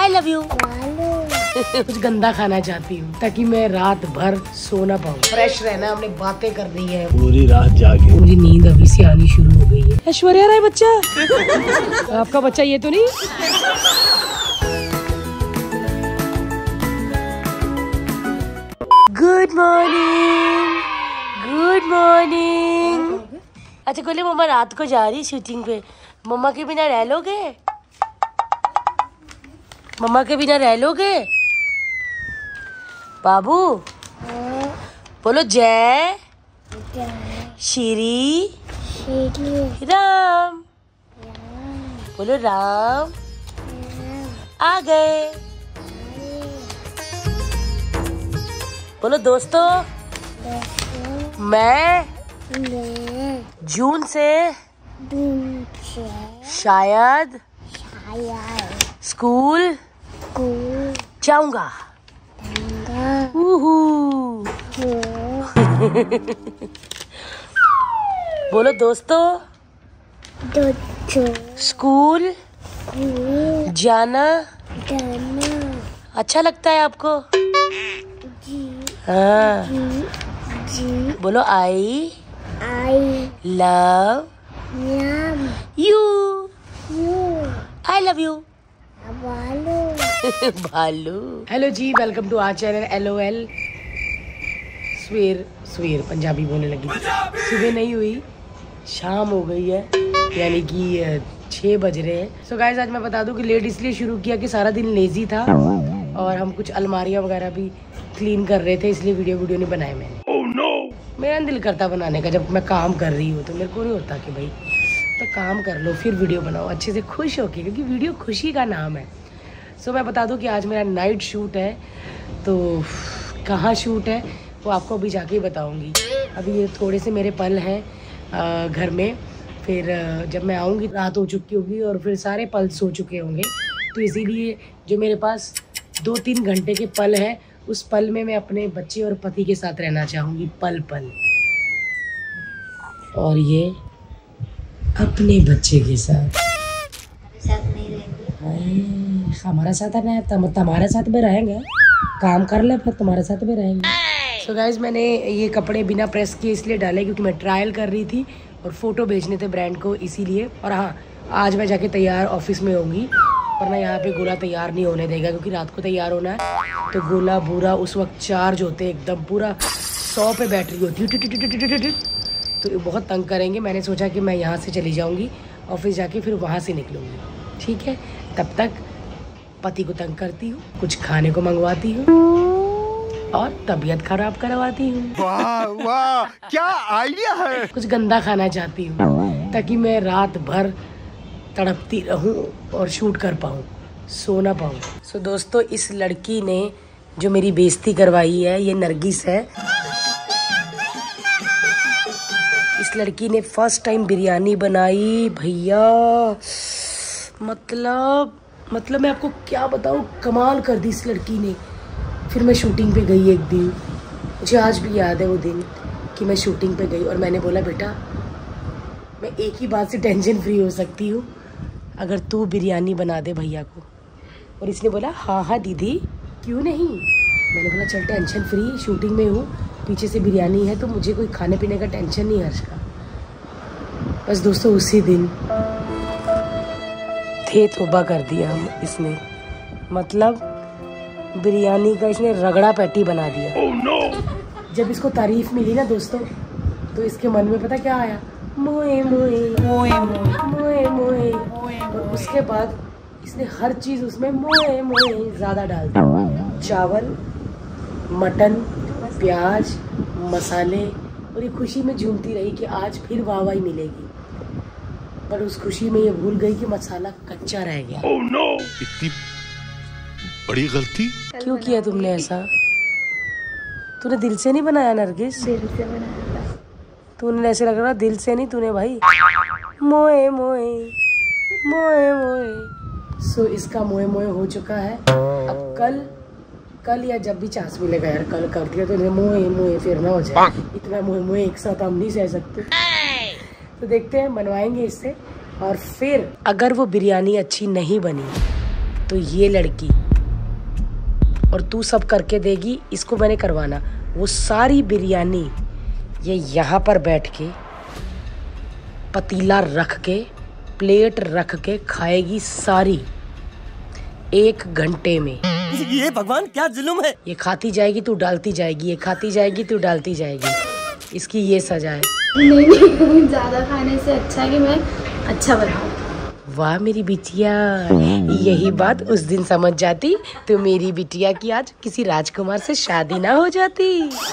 I love you. कुछ गंदा खाना चाहती हूँ ताकि मैं रात भर सो ना पाऊँ, फ्रेश रहना, हमने बातें करनी है पूरी रात जाके। मुझे नींद अभी से आनी शुरू हो गई है। ऐश्वर्या राय बच्चा आपका बच्चा ये तो नहीं? Good morning, good morning. अच्छा बोले मम्मा रात को जा रही शूटिंग पे, मम्मा के बिना रह लोगे? मम्मा के बिना रह लोगे? बाबू बोलो जय श्री राम। बोलो राम आ गए। बोलो दोस्तों मैं जून से शायद स्कूल जाऊंगा। बोलो दोस्तों स्कूल जाना अच्छा लगता है आपको? हाँ। बोलो I love you. I love you भालू। हेलो जी, welcome to our channel LOL। सवेर पंजाबी बोलने लगी। सुबह नहीं हुई, शाम हो गई है, यानी कि 6 बज रहे हैं। सो गाइस आज मैं बता दूं कि लेट इसलिए शुरू किया कि सारा दिन लेजी था और हम कुछ अलमारियां वगैरह भी क्लीन कर रहे थे, इसलिए वीडियो नहीं बनाए मैंने। oh, no! मेरा दिल करता बनाने का, जब मैं काम कर रही हूँ तो मेरे को नहीं होता कि भाई तो काम कर लो फिर वीडियो बनाओ अच्छे से खुश होके, क्योंकि वीडियो खुशी का नाम है। सो मैं बता दूं कि आज मेरा नाइट शूट है, तो कहाँ शूट है वो आपको अभी जाके ही बताऊंगी। अभी ये थोड़े से मेरे पल हैं घर में, फिर जब मैं आऊँगी रात हो चुकी होगी और फिर सारे पल सो चुके होंगे, तो इसीलिए जो मेरे पास 2-3 घंटे के पल हैं उस पल में मैं अपने बच्चे और पति के साथ रहना चाहूँगी पल पल। और ये अपने बच्चे के साथ नहीं रहेंगे। हमारा साथ है ना, तुम्हारे साथ में रहेंगे, काम कर ले फिर तुम्हारे साथ में रहेंगे। सो गाइज मैंने ये कपड़े बिना प्रेस किए इसलिए डाले क्योंकि मैं ट्रायल कर रही थी और फोटो भेजने थे ब्रांड को, इसीलिए। और हाँ, आज मैं जाके तैयार ऑफिस में होंगी, वरना यहाँ पे गोला तैयार नहीं होने देगा, क्योंकि रात को तैयार होना है। तो गोला पूरा उस वक्त चार्ज होते एकदम, पूरा 100 पे बैटरी होती है, तो बहुत तंग करेंगे। मैंने सोचा कि मैं यहाँ से चली जाऊँगी ऑफिस, जाके फिर वहाँ से निकलूँगी। ठीक है, तब तक पति को तंग करती हूँ, कुछ खाने को मंगवाती हूँ और तबीयत खराब करवाती हूँ। वाह वाह क्या आइडिया है। कुछ गंदा खाना चाहती हूँ ताकि मैं रात भर तड़पती रहूं और शूट कर पाऊं, सो ना पाऊं। सो दोस्तों इस लड़की ने जो मेरी बेइज्जती करवाई है, ये नरगिस है। इस लड़की ने फर्स्ट टाइम बिरयानी बनाई भैया, मतलब मैं आपको क्या बताऊं, कमाल कर दी इस लड़की ने। फिर मैं शूटिंग पे गई एक दिन, मुझे आज भी याद है वो दिन कि मैं शूटिंग पे गई और मैंने बोला बेटा मैं एक ही बात से टेंशन फ्री हो सकती हूँ अगर तू बिरयानी बना दे भैया को। और इसने बोला हाँ दीदी क्यों नहीं। मैंने बोला चल टेंशन फ्री, शूटिंग में हूँ, पीछे से बिरयानी है तो मुझे कोई खाने पीने का टेंशन नहीं है हर्ष का। बस दोस्तों उसी दिन थे तौबा कर दिया हम इसने, मतलब बिरयानी का इसने रगड़ा पैटी बना दिया। oh, no! जब इसको तारीफ मिली ना दोस्तों, तो इसके मन में पता क्या आया, मोए मोए मोए मोए मोए। और उसके बाद इसने हर चीज उसमें मोए मोए ज्यादा डाल दिया, चावल, मटन, प्याज, मसाले। और ये खुशी में झूमती रही कि आज फिर वाहवाही मिलेगी, पर उस खुशी में ये भूल गई कि मसाला कच्चा रह गया। oh, no! इतनी बड़ी गलती क्यों किया तुमने ऐसा? तूने दिल से नहीं बनाया नरगिस? दिल से बनाया। तूने ऐसे लग रहा दिल से नहीं, तूने भाई मोए मोए मोए मोए। सो इसका मोए मोए हो चुका है। अब कल या जब भी चांस मिलेगा यार, कल कर दिया तो मोए मोए फिर ना हो जाए। इतना मोए मोए एक साथ हम नहीं सह सकते, तो देखते हैं बनवाएंगे इससे। और फिर अगर वो बिरयानी अच्छी नहीं बनी तो ये लड़की और तू सब करके देगी, इसको मैंने करवाना। वो सारी बिरयानी ये यहाँ पर बैठ के पतीला रख के प्लेट रख के खाएगी सारी 1 घंटे में। ये भगवान क्या जुल्म है। ये खाती जाएगी तू डालती जाएगी, ये खाती जाएगी तू डालती जाएगी। इसकी ये सजा है। नहीं, ज्यादा खाने से अच्छा है कि मैं अच्छा बनाऊं। वाह मेरी बिटिया, यही बात उस दिन समझ जाती तो मेरी बिटिया की आज किसी राजकुमार से शादी ना हो जाती।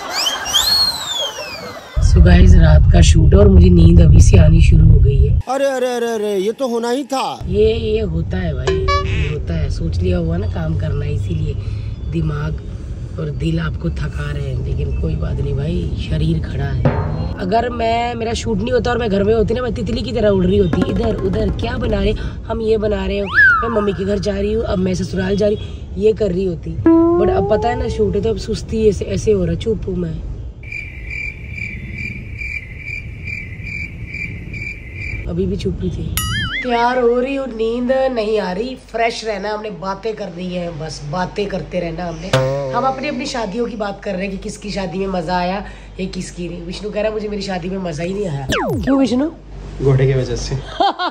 सो गाइस, रात का शूट और मुझे नींद अभी से आनी शुरू हो गई है। अरे अरे अरे अरे, ये तो होना ही था। ये होता है भाई, ये होता है। सोच लिया हुआ ना काम करना, इसीलिए दिमाग और दिल आपको थका रहे हैं, लेकिन कोई बात नहीं भाई, शरीर खड़ा है। अगर मेरा शूट नहीं होता और मैं घर में होती ना, मैं तितली की तरह उड़ रही होती, इधर उधर क्या बना रहे, हम ये बना रहे हो, मैं मम्मी के घर जा रही हूँ, अब मैं ससुराल जा रही हूँ, ये कर रही होती। बट अब पता है ना शूट है तो अब सुस्ती ऐसे हो रहा, चुप हूँ मैं। अभी भी चुप ही थी। तैयार हो रही हूँ, नींद नहीं आ रही, फ्रेश रहना हमने, बातें करनी है, बस बातें करते रहना हमने। हम अपनी शादियों की बात कर रहे हैं कि किसकी शादी में मजा आया या किसकी नहीं। विष्णु कह रहा है मुझे मेरी शादी में मजा ही नहीं आया। क्यों विष्णु? घोड़े की वजह से।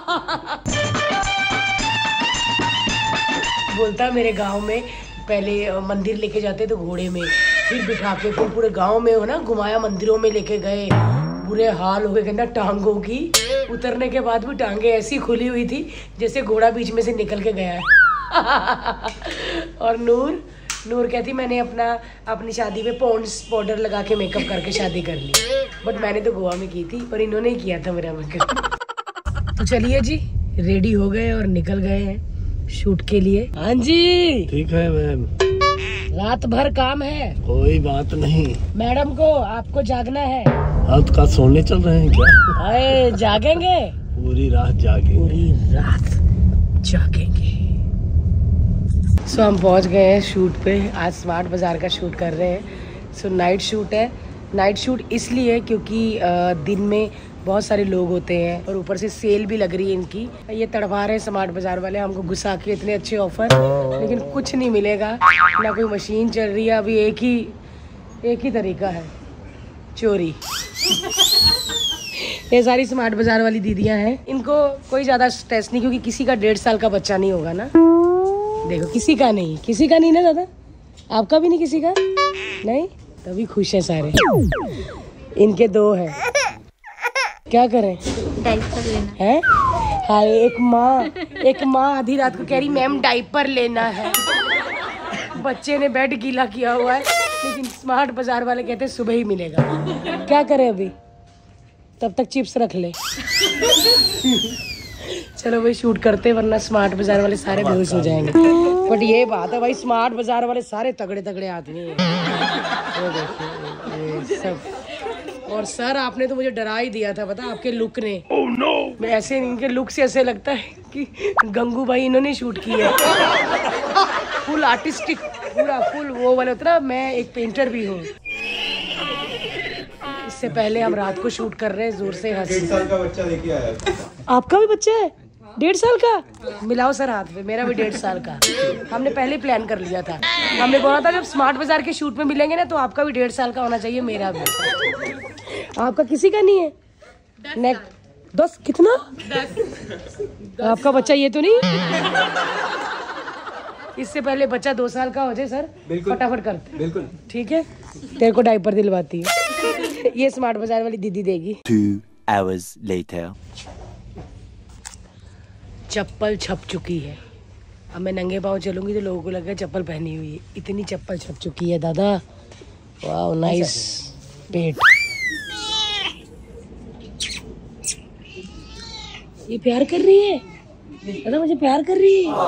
बोलता मेरे गाँव में पहले मंदिर लेके जाते तो घोड़े में, फिर बिठा के फिर पूरे गाँव में हो ना घुमाया, मंदिरों में लेके गए, बुरे हाल हो गए कहना टांगों की। उतरने के बाद भी टांगे ऐसी खुली हुई थी जैसे घोड़ा बीच में से निकल के गया है। और नूर कहती मैंने अपनी शादी में पॉन्ड्स पाउडर लगा के मेकअप करके शादी कर ली, बट मैंने तो गोवा में की थी और इन्होंने किया था मेरा मेकअप। तो चलिए जी, रेडी हो गए और निकल गए हैं शूट के लिए। हाँ जी ठीक है मैम, रात भर काम है। कोई बात नहीं। मैडम को आपको जागना है। रात का सोने चल रहे हैं क्या? अरे जागेंगे, पूरी रात जागेंगे। पूरी रात जागेंगे। सो हम पहुंच गए हैं शूट पे। आज स्मार्ट बाजार का शूट कर रहे हैं। सो नाइट शूट है। नाइट शूट इसलिए क्योंकि दिन में बहुत सारे लोग होते हैं और ऊपर से सेल भी लग रही है इनकी। ये तड़वा रहे हैं स्मार्ट बाजार वाले हमको घुसा के इतने अच्छे ऑफर, लेकिन कुछ नहीं मिलेगा, ना कोई मशीन चल रही है। अभी एक ही तरीका है, चोरी। ये सारी स्मार्ट बाजार वाली दीदियां हैं, इनको कोई ज़्यादा स्ट्रेस नहीं, क्योंकि किसी का 1.5 साल का बच्चा नहीं होगा ना। देखो किसी का नहीं ना दादा, आपका भी नहीं, किसी का नहीं, तभी खुश है सारे। इनके 2 है, क्या करें? डायपर लेना है। हाँ, एक माँ आधी रात को कह रही मैम डायपर लेना है। बच्चे ने बेड गीला किया हुआ है, लेकिन स्मार्ट बाजार वाले कहते हैं सुबह ही मिलेगा। क्या करें अभी, तब तक चिप्स रख ले। चलो भाई शूट करते, वरना स्मार्ट बाजार वाले सारे बेहोश हो जाएंगे। बट ये बात है भाई, स्मार्ट बाजार वाले सारे तगड़े तगड़े आदमी हैं। ये देखिए सब। और सर आपने तो मुझे डरा ही दिया था, पता आपके लुक ने। मैं ऐसे इनके लुक से ऐसे लगता है कि गंगू भाई इन्होंने शूट किया। फुल आर्टिस्टिक, पूरा फुल वो वाला उतना। मैं एक पेंटर भी हूँ। इससे पहले हम रात को शूट कर रहे हैं, जोर से हंस। 1.5 साल का बच्चा लेके आया। आपका भी बच्चा है 1.5 साल का? मिलाओ सर हाथ में, मेरा भी 1.5 साल का। हमने पहले प्लान कर लिया था, हमने बोला था जब स्मार्ट बाजार के शूट में मिलेंगे ना, तो आपका भी 1.5 साल का होना चाहिए, मेरा भी। आपका किसी का नहीं है? 10 कितना? 10। आपका बच्चा ये तो नहीं? इससे पहले बच्चा 2 साल का हो जाए सर, फटाफट करते। बिल्कुल ठीक है, तेरे को डायपर दिलवाती है। ये स्मार्ट बाजार वाली दीदी देगी। 2 hours later. चप्पल छप चुकी है। अब मैं नंगे पाँव चलूंगी तो लोगों को लगेगा चप्पल पहनी हुई है। इतनी चप्पल छप चुकी है दादा। वाह नाइस पेट। ये प्यार कर रही है दादा, मुझे प्यार कर रही है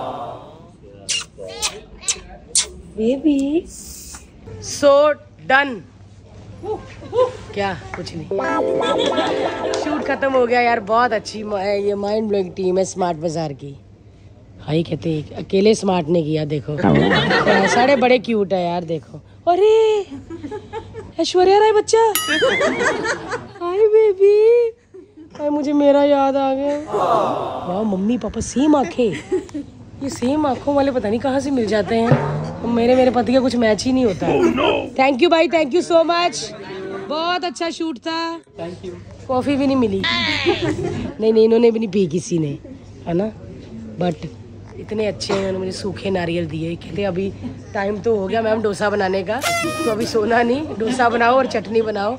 बेबी। So done. क्या कुछ नहीं, शूट खत्म हो गया यार। बहुत अच्छी ये माइंड ब्लोइंग टीम है स्मार्ट बाजार की। हाई कहते अकेले स्मार्ट ने किया। देखो सारे बड़े क्यूट है यार। देखो, अरे ऐश्वर्या राय बच्चा। Hi baby. हाय, मुझे मेरा याद आ गया। वाह मम्मी पापा सेम आंखें। ये सेम आंखों वाले पता नहीं कहाँ से मिल जाते हैं। मेरे पति का कुछ मैच ही नहीं होता है। थैंक यू भाई, थैंक यू सो मच, बहुत अच्छा शूट था। Thank you. कॉफी भी नहीं मिली। नहीं इन्होंने भी नहीं पी किसी ने, है ना। बट इतने अच्छे हैं, उन्होंने मुझे सूखे नारियल दिए। कहते अभी टाइम तो हो गया मैम डोसा बनाने का, तो अभी सोना नहीं, डोसा बनाओ और चटनी बनाओ।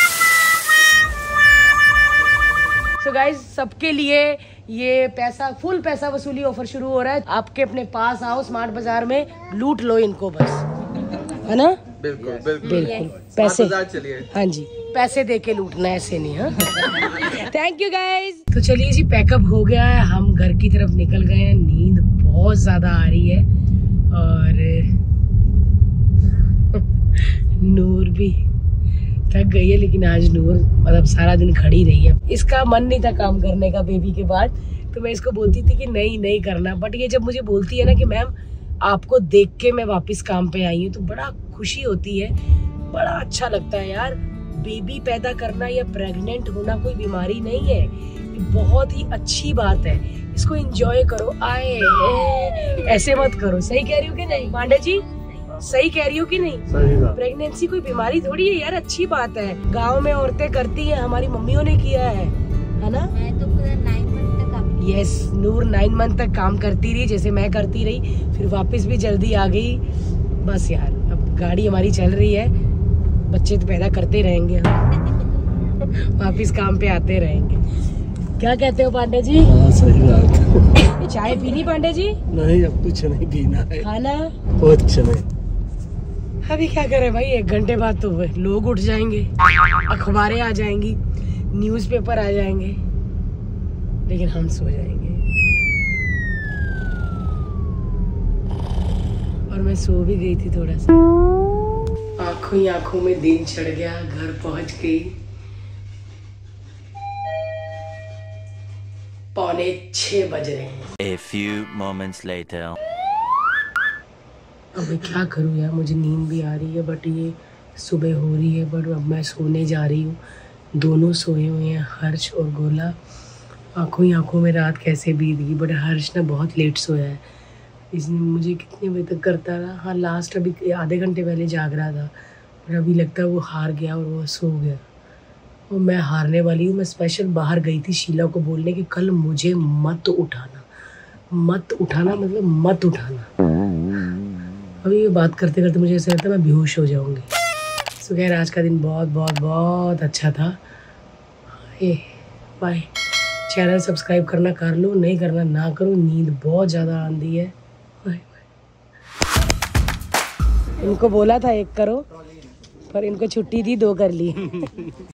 सो गाइज, सबके लिए ये फुल पैसा वसूली ऑफर शुरू हो रहा है। आपके अपने पास आओ स्मार्ट बाजार में, लूट लो इनको बस, है ना। बिल्कुल पैसे, हाँ जी, पैसे दे के लूटना, ऐसे नहीं। हाँ थैंक यू गाइज। तो चलिए जी, पैकअप हो गया है, हम घर की तरफ निकल गए हैं। नींद बहुत ज्यादा आ रही है और नूर भी थक गई है, लेकिन आज नूर मतलब सारा दिन खड़ी रही है। इसका मन नहीं था काम करने का बेबी के बाद, तो मैं इसको बोलती थी कि नहीं करना। बट ये जब मुझे बोलती है ना कि मैम आपको देख के मैं वापस काम पे आई हूँ, तो बड़ा खुशी होती है, बड़ा अच्छा लगता है यार। बेबी पैदा करना या प्रेग्नेंट होना कोई बीमारी नहीं है, ये बहुत ही अच्छी बात है। इसको एंजॉय करो। ऐसे मत करो। सही कह रही हो कि नहीं पांडे जी? सही कह रही हो कि नहीं? प्रेगनेंसी कोई बीमारी थोड़ी है यार, अच्छी बात है। गांव में औरतें करती हैं, हमारी मम्मियों ने किया है ना। मैं तो पूरा 9 मंथ तक काम। यस, नूर 9 मंथ तक काम करती रही, जैसे मैं करती रही, फिर वापस भी जल्दी आ गई। बस यार, अब गाड़ी हमारी चल रही है, बच्चे तो पैदा करते रहेंगे, वापिस काम पे आते रहेंगे। क्या कहते हो पांडे जी? सही बात। चाय पीनी पांडे जी? नहीं, अब कुछ नहीं पीना है। खाना कुछ नहीं। अभी क्या करें भाई, 1 घंटे बाद तो लोग उठ जाएंगे, अखबारें आ जाएंगी, न्यूज़पेपर आ जाएंगे, लेकिन हम सो जाएंगे। और मैं सो भी गई थी थोड़ा सा। आंखों ही आंखों में दिन चढ़ गया, घर पहुंच गई। 5:45 बज रहे हैं। A few moments later. अब मैं क्या करूँ यार, मुझे नींद भी आ रही है, बट ये सुबह हो रही है। बट अब मैं सोने जा रही हूँ। दोनों सोए हुए हैं, हर्ष और गोला। आंखों ही आंखों में रात कैसे बीत गई। बट हर्ष ना बहुत लेट सोया है, इसने मुझे कितने बजे तक करता रहा। हाँ, लास्ट अभी आधे घंटे पहले जाग रहा था, और अभी लगता है वो हार गया और वो सो गया। और मैं हारने वाली हूँ। मैं स्पेशल बाहर गई थी शीला को बोलने कि कल मुझे मत उठाना मतलब मत उठाना। अभी ये बात करते करते मुझे ऐसा लगता है मैं बेहोश हो जाऊंगी। सो खैर, आज का दिन बहुत बहुत बहुत अच्छा था। बाय। चैनल सब्सक्राइब करना कर लो, नहीं करना ना करो। नींद बहुत ज़्यादा आंधी है। बाय। इनको बोला था 1 करो, पर इनको छुट्टी दी, 2 कर ली।